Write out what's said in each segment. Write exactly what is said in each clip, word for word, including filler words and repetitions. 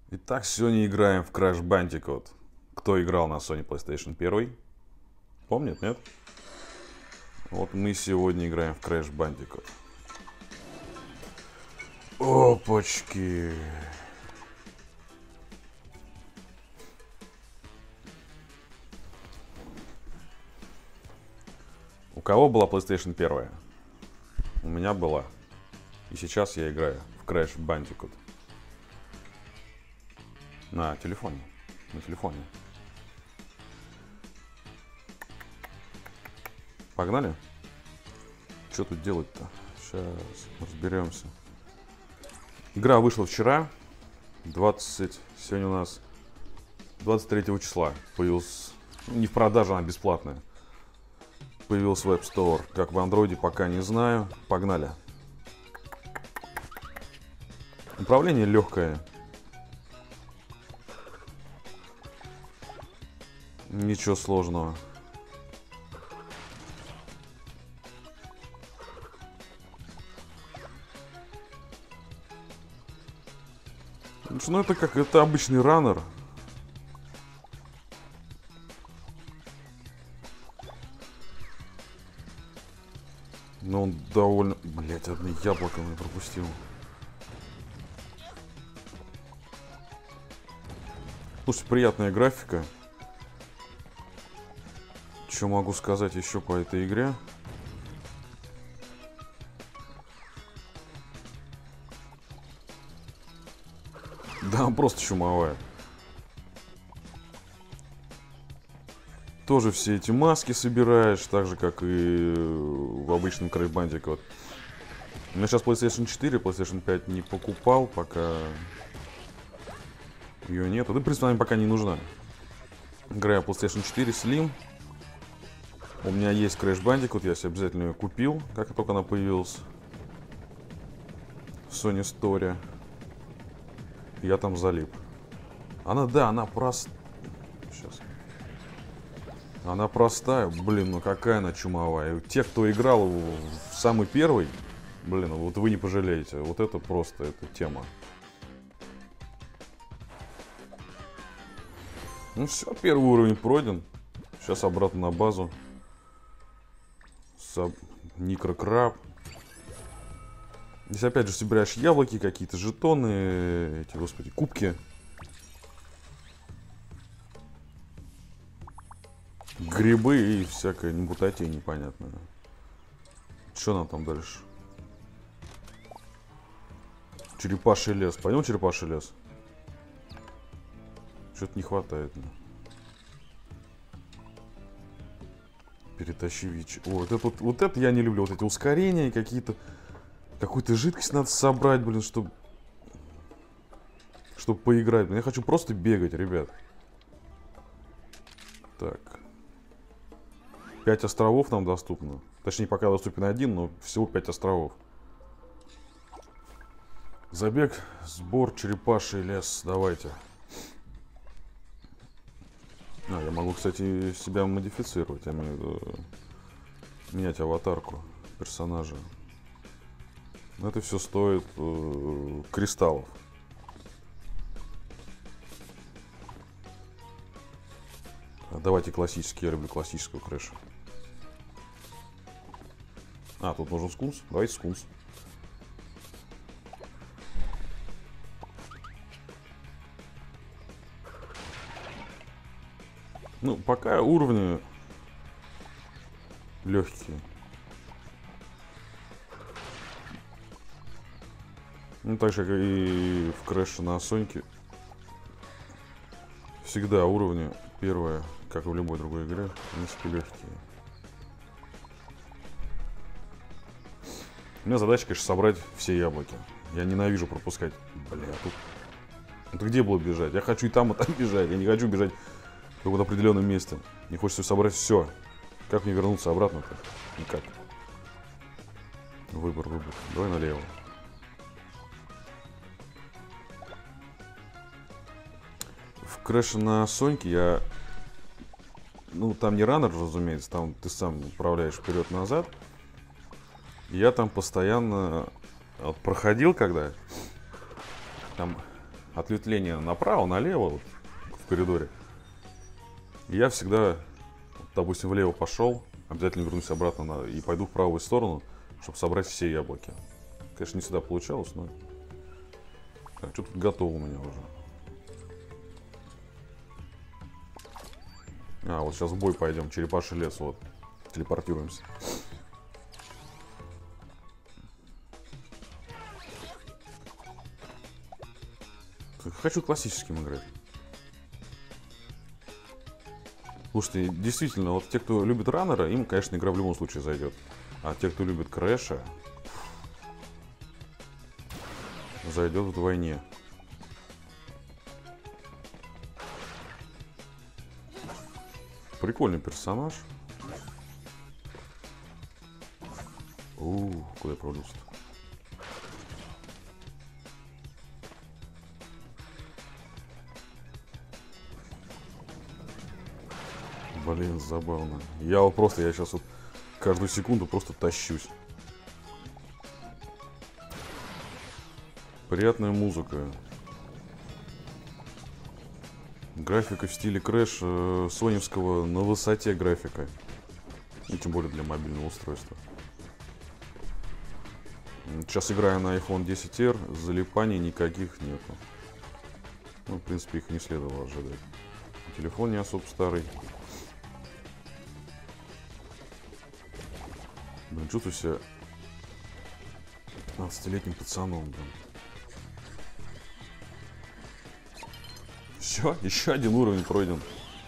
Итак, сегодня играем в Crash Bandicoot. Кто играл на Sony PlayStation один? Помнит, нет? Вот мы сегодня играем в Crash Bandicoot. Опачки. У кого была PlayStation один? У меня была. И сейчас я играю в Crash Bandicoot. На телефоне. На телефоне. Погнали? Что тут делать-то? Сейчас разберемся. Игра вышла вчера. двадцать... Сегодня у нас двадцать третьего числа. Появился... Не в продаже, она бесплатная. Появился в App Store. Как в Андроиде, пока не знаю. Погнали. Управление легкое. Ничего сложного. Ну это как, это обычный раннер. Но он довольно... Блять, одно яблоко я пропустил. Слушайте, приятная графика. Что могу сказать еще по этой игре? Да, просто чумовая. Тоже все эти маски собираешь, так же, как и в обычном Crash Bandicoot. У меня сейчас PlayStation четыре, PlayStation пять не покупал, пока ее нету. Да, в принципе, она мне пока не нужна. Играю PlayStation четыре Slim. У меня есть Crash Bandicoot, я себе обязательно ее купил, как только она появилась в Sony Store. Я там залип. Она, да, она прост... Сейчас. Она простая. Блин, ну какая она чумовая. Те, кто играл в самый первый, блин, вот вы не пожалеете. Вот это просто, это тема. Ну все, первый уровень пройден. Сейчас обратно на базу. Саб... Никрокраб. Здесь опять же собираешь яблоки, какие-то жетоны, эти, господи, кубки. Грибы и всякая небутатей непонятная. Что нам там дальше? Черепаший лес. Пойдем черепаший лес? Что-то не хватает. Ну. Перетащи ВИЧ. О, вот это, вот, вот это я не люблю. Вот эти ускорения какие-то. Какую-то жидкость надо собрать, блин, чтобы... Чтобы поиграть. Я хочу просто бегать, ребят. Так. Пять островов нам доступно. Точнее, пока доступен один, но всего пять островов. Забег, сбор, черепаший лес. Давайте. А, я могу, кстати, себя модифицировать. Я имею в виду менять аватарку персонажа. Это все стоит э, кристаллов. А давайте классический. Я люблю классическую Крэша. А, тут нужен скунс. Давайте скунс. Ну, пока уровни легкие. Ну, так же, как и в Crash на Соньке. Всегда уровни первые, как и в любой другой игре, в принципе, легкие. У меня задача, конечно, собрать все яблоки. Я ненавижу пропускать. Бля, тут... Это где было бежать? Я хочу и там, и там бежать. Я не хочу бежать в каком-то определенном месте. Мне хочется собрать все. Как мне вернуться обратно-то? Никак. Выбор, выбор. Давай налево. В Crash на Соньке я... Ну, там не раннер, разумеется. Там ты сам управляешь вперед-назад. Я там постоянно вот, проходил, когда там ответвление направо, налево, вот, в коридоре. И я всегда, допустим, влево пошел, обязательно вернусь обратно на, и пойду в правую сторону, чтобы собрать все яблоки. Конечно, не всегда получалось, но... Так, что тут готово у меня уже? А, вот сейчас в бой пойдем, черепаший лес, вот. Телепортируемся. Хочу классическим играть. Слушайте, действительно, вот те, кто любит раннера, им, конечно, игра в любом случае зайдет. А те, кто любит Крэша, зайдет вдвойне. Прикольный персонаж. У, куда я провалился-то? Блин, забавно. Я вот просто, я сейчас вот каждую секунду просто тащусь. Приятная музыка. Графика в стиле Crash э, соневского на высоте графика. И тем более для мобильного устройства. Сейчас играю на айфон десять эр, залипаний никаких нету. Ну, в принципе, их не следовало ожидать. Телефон не особо старый. Блин, чувствую себя пятнадцатилетним пацаном, блин. Все, еще один уровень пройден.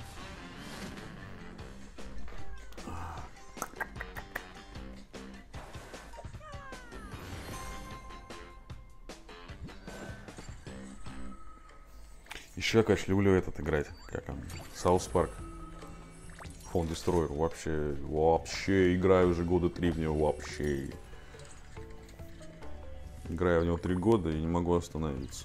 Еще я, конечно, люблю этот играть. Как он? Саус Парк. Фон Destroyer. Вообще, вообще играю уже года три в него. Вообще. Играю в него три года и не могу остановиться.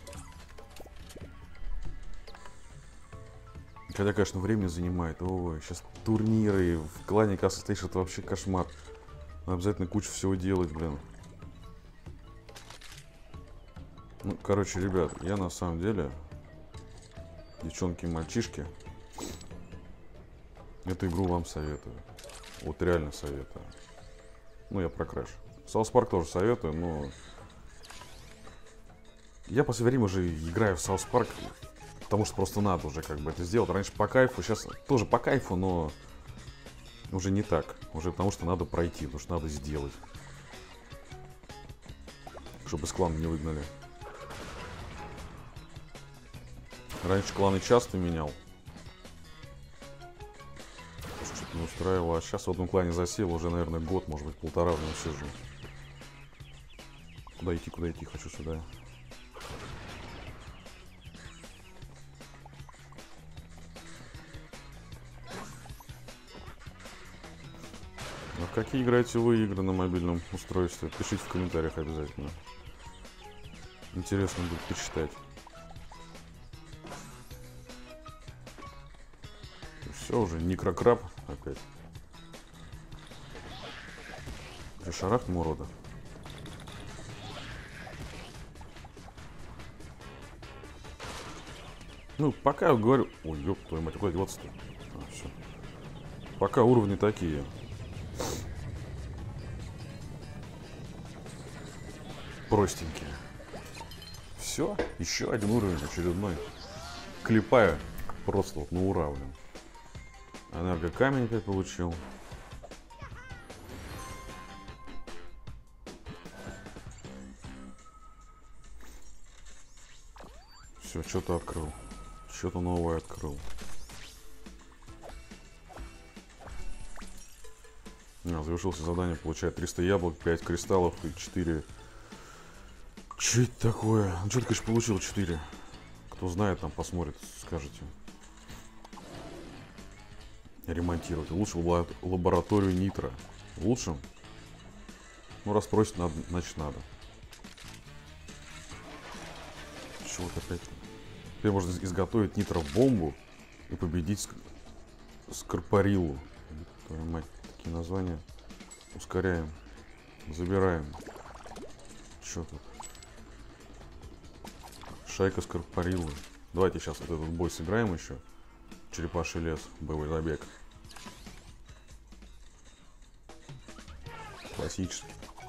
Хотя, конечно, время занимает. Ой, сейчас турниры в клане Castle Station, это вообще кошмар. Надо обязательно кучу всего делать, блин. Ну, короче, ребят, я на самом деле, девчонки и мальчишки, эту игру вам советую. Вот реально советую. Ну, я про Crash. South Park тоже советую, но... Я в последнее время уже играю в South Park, потому что просто надо уже как бы это сделать. Раньше по кайфу, сейчас тоже по кайфу, но уже не так. Уже потому что надо пройти, потому что надо сделать. Чтобы из клана не выгнали. Раньше кланы часто менял. Что-то не устраивало. А сейчас в одном клане засел уже, наверное, год, может быть, полтора в нем сижу. Куда идти, куда идти? Хочу сюда. А в какие играете вы игры на мобильном устройстве? Пишите в комментариях обязательно. Интересно будет почитать. Все уже, Никрокраб опять. Шарахнем урода. Ну, пока я говорю... Ой, ёб твою мать, куда деваться-то? А, все. Пока уровни такие. Простенькие. Все, еще один уровень очередной. Клепаю просто вот на ура, блин. Энергокамень опять получил. Все, что-то открыл. Что-то новое открыл. А, завершился задание, получает триста яблок, пять кристаллов и четыре. Что это такое? Ну, что-то, конечно, получил четыре. Кто знает, там посмотрит, скажете. Ремонтировать. Лучше в лабораторию Нитро. Лучше? Ну, раз просит, надо, значит надо. Чего вот опять? Теперь можно изготовить нитро-бомбу и победить ск... Скорпориллу. Твою мать, такие названия. Ускоряем. Забираем. Что тут? Шайка Скорпориллы. Давайте сейчас вот этот бой сыграем еще. Черепаший лес, боевой забег. Классический.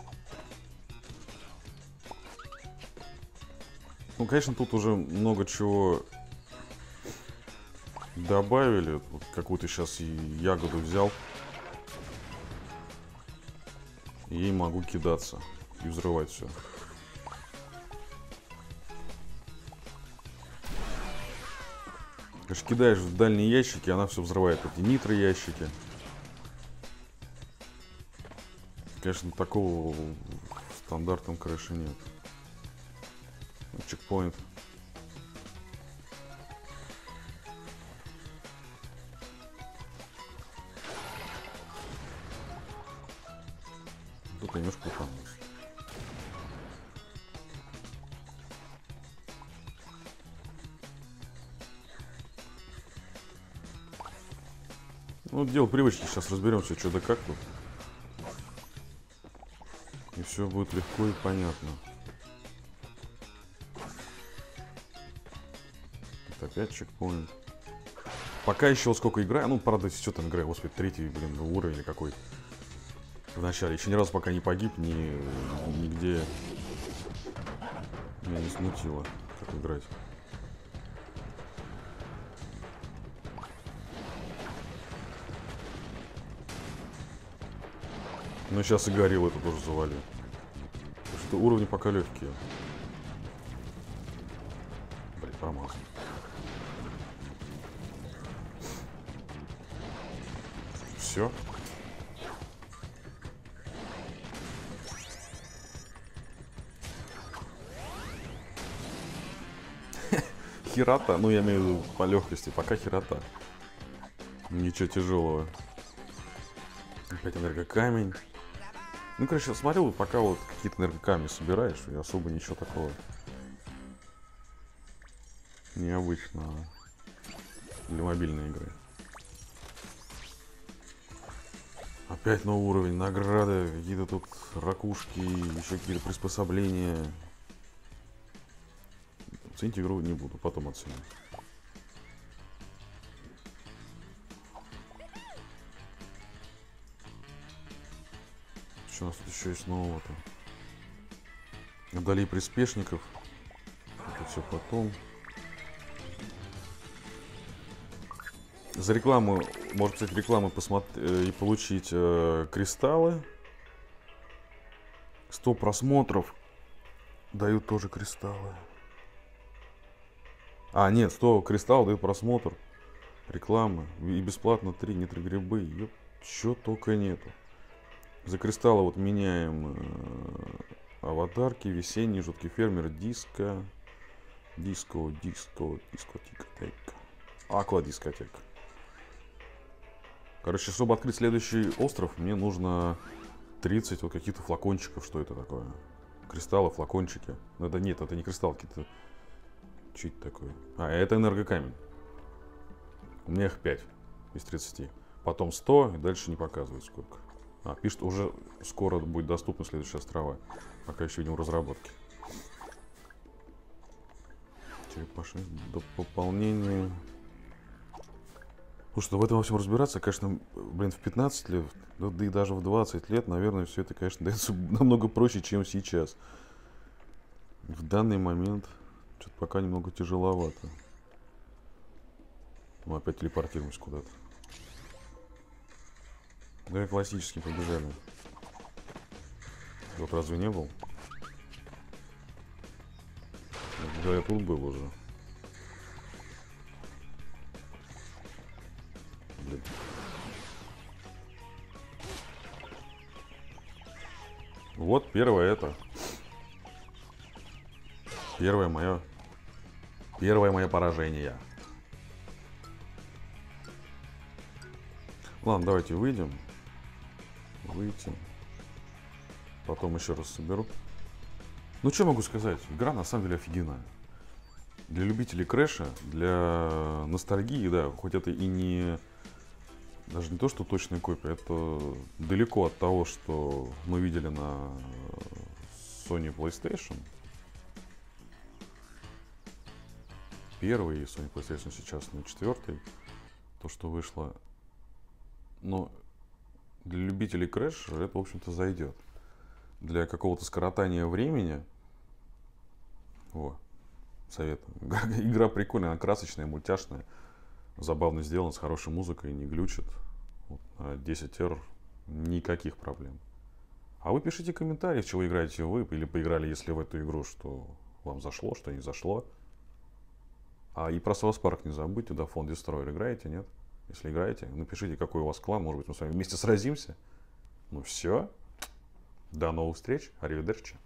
Ну, конечно, тут уже много чего добавили. Вот какую-то сейчас и ягоду взял. И ей могу кидаться и взрывать все. Конечно, кидаешь в дальние ящики, она все взрывает. Эти нитро ящики. Конечно, такого в стандартном крыше нет. Чекпоинт. Тут немножко утонулся. Ну, дело привычки. Сейчас разберемся, что да как тут. И все будет легко и понятно. Это опять чекпоинт. Пока еще вот сколько играю. Ну, правда, что там играю, господи, третий, блин, уровень или какой. В начале. Еще ни разу пока не погиб, ни, нигде меня не смутило, как играть. Ну, сейчас и горилл это тоже завалил. Потому что уровни пока легкие. Блин, промазал. Все. Херата, ну я имею в виду по легкости, пока херата. Ничего тяжелого. Опять энергокамень. Ну, короче, смотрел, пока вот какие-то энергокамни собираешь, и особо ничего такого необычного для мобильной игры. Опять новый уровень, награды, какие-то тут ракушки, еще какие-то приспособления. Оценить игру не буду, потом оценю. Что у нас тут еще есть нового-то? Вдали приспешников. Это все потом. За рекламу, можно, кстати, рекламу посмотреть и получить э, кристаллы. сто просмотров дают тоже кристаллы. А, нет, сто кристаллов дают просмотр. Рекламы. И бесплатно три нитрогрибы. Ёп, чё только нету. За кристаллы вот меняем э, аватарки, весенний, жуткий фермер, диско. Диско, диско, дискотека. Аква дискотека. Короче, чтобы открыть следующий остров, мне нужно тридцать вот каких-то флакончиков. Что это такое? Кристаллы, флакончики. Ну, это нет, это не кристаллы, это... Что это такое? А, это энергокамень. У меня их пять из тридцати. Потом сто, и дальше не показывает сколько. А, пишет, уже скоро будет доступны следующие острова. Пока еще видим разработки. Черепаши до пополнения. Слушай, ну в этом во всем разбираться, конечно, блин, в пятнадцать лет, да и даже в двадцать лет, наверное, все это, конечно, дается намного проще, чем сейчас. В данный момент что-то пока немного тяжеловато. Мы опять телепортируемся куда-то. Да, классически побежали. Вот разве не был? Да, я тут был уже. Блин. Вот первое это. Первое мое. Первое мое поражение. Ладно, давайте выйдем. Выйти. Потом еще раз соберу. Ну, что могу сказать? Игра на самом деле офигенная. Для любителей Крэша, для ностальгии, да, хоть это и не... Даже не то, что точная копия, это далеко от того, что мы видели на Sony PlayStation. первый, и Sony PlayStation сейчас на четвертый, то, что вышло. Но для любителей Crash это, в общем-то, зайдет. Для какого-то скоротания времени, во, советую. Игра прикольная, она красочная, мультяшная, забавно сделана, с хорошей музыкой, не глючит. Вот, на десять эр никаких проблем. А вы пишите комментарии, в чего играете вы, или поиграли, если в эту игру, что вам зашло, что не зашло. А и про South Park не забудьте, да, Phone Destroyer играете, нет? Если играете, напишите, какой у вас клан, может быть, мы с вами вместе сразимся. Ну все, до новых встреч, аривидерчи.